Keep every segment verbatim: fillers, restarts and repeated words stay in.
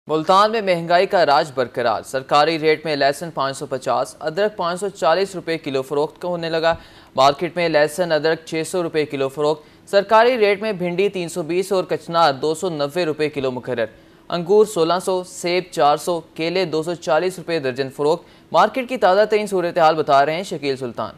मुल्तान में महंगाई का राज बरकरार। सरकारी रेट में लहसुन पाँच सौ पचास, अदरक पाँच सौ चालीस रुपये किलो फरोख्त होने लगा। मार्केट में लहसुन अदरक छः सौ रुपये किलो फरोख्त। सरकारी रेट में भिंडी तीन सौ बीस और कचनार दो सौ नब्बे रुपये किलो मुकर्रर। अंगूर सोलह सौ, सेब चार सौ, केले दो सौ चालीस रुपये दर्जन फरोख्त। मार्केट की ताज़ा तरीन सूरत हाल बता रहे हैं शकील सुल्तान।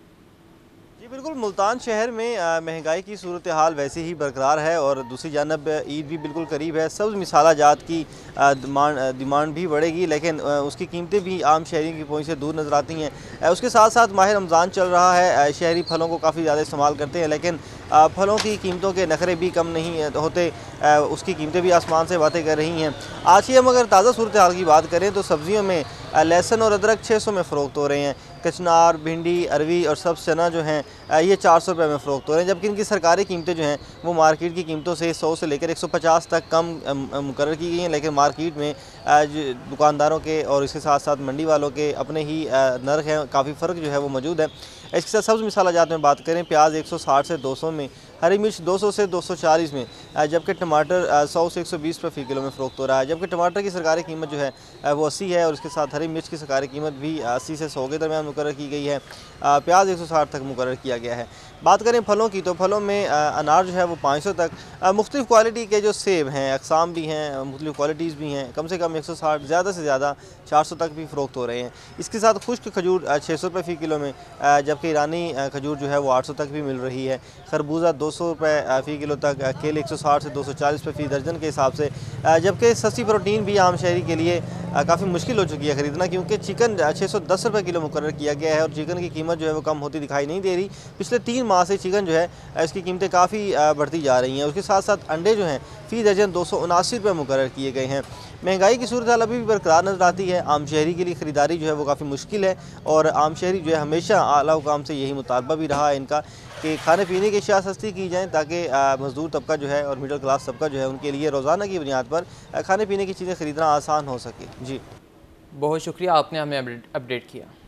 जी बिल्कुल, मुल्तान शहर में महंगाई की सूरत हाल वैसे ही बरकरार है और दूसरी जानब ईद भी बिल्कुल करीब है। सब्ज़ मिसाला जात की डिमांड डिमांड भी बढ़ेगी, लेकिन उसकी कीमतें भी आम शहरी की पहुंच से दूर नज़र आती हैं। उसके साथ साथ माह रमज़ान चल रहा है, शहरी फलों को काफ़ी ज़्यादा इस्तेमाल करते हैं, लेकिन फलों की कीमतों के नखरे भी कम नहीं होते, उसकी कीमतें भी आसमान से बातें कर रही हैं। आज की हम अगर ताज़ा सूरत हाल की बात करें तो सब्ज़ियों में लहसुन और अदरक छः सौ में फ़रोख्त हो रहे हैं। कचनार, भिंडी, अरवी और सब्ज़ चना जो हैं ये चार सौ रुपये में फ़रोख्त हो रहे हैं, जबकि इनकी सरकारी कीमतें जो हैं वो मार्केट की कीमतों से सौ से लेकर एक सौ पचास तक कम मुकर्रर की गई हैं। लेकिन मार्केट में दुकानदारों के और इसके साथ साथ मंडी वालों के अपने ही नर्ख हैं, काफ़ी फ़र्क जो है वो मौजूद है। इसके साथ सब्ज़ मिसाला जात में बात करें, प्याज एक सौ साठ से दो सौ में, हरी मिर्च दो सौ से दो सौ चालीस में, जबकि टमाटर सौ से एक सौ बीस रुपये फ़ी किलो में फ़रोख्त हो रहा है। जबकि टमाटर की सरकारी कीमत जो है वो अस्सी है और इसके साथ हरी मिर्च की सरकारी कीमत भी अस्सी से सौ के दरमियान मुकर्रर की गई है। प्याज एक सौ साठ तक मुकर्रर किया गया है। बात करें फलों की तो फलों में अनार जो है वो पाँच सौ तक, मुख्तलिफ़ क्वालिटी के जो सेब हैं, अक़साम भी हैं, मुख्तलिफ़ क्वालिटीज़ भी हैं, कम से कम एक सौ साठ, ज़्यादा से ज़्यादा चार सौ तक भी फ़रोख्त हो रहे हैं। इसके साथ खुश्क खजूर छः सौ रुपये फ़ी किलो में, जबकि ईरानी खजूर जो है वो आठ सौ तक भी मिल रही है। खरबूजा दो सौ रुपये फ़ी किलो तक, केले एक सौ साठ से दो सौ चालीस रुपये फ़ी दर्जन के हिसाब से। जबकि सस्ती प्रोटीन भी आम शहरी के लिए काफ़ी मुश्किल हो चुकी है ख़रीदना, क्योंकि चिकन छः सौ दस रुपये किलो मुकर्रर किया गया है और चिकन की कीमत जो है वो कम होती दिखाई नहीं दे रही। पिछले तीन माह से चिकन जो है इसकी कीमतें काफ़ी बढ़ती जा रही हैं। उसके साथ साथ अंडे जो हैं फ़ी दर्जन दो सौ उनासी रुपये मुकर्रर किए गए हैं। महंगाई की सूरत हाल अभी भी बरकरार नज़र आती है। आम शहरी के लिए ख़रीदारी जो है वो काफ़ी मुश्किल है और आम शहरी जो है हमेशा आला हुकाम से यही मुतालबा भी रहा है इनका कि खाने पीने की अशिया सस्ती की जाएँ, ताकि मज़दूर तबका जो है और मिडिल क्लास तबका जो है उनके लिए रोज़ाना की बुनियाद पर खाने पीने की चीज़ें ख़रीदना आसान हो सके। जी बहुत शुक्रिया, आपने हमें अपडेट किया।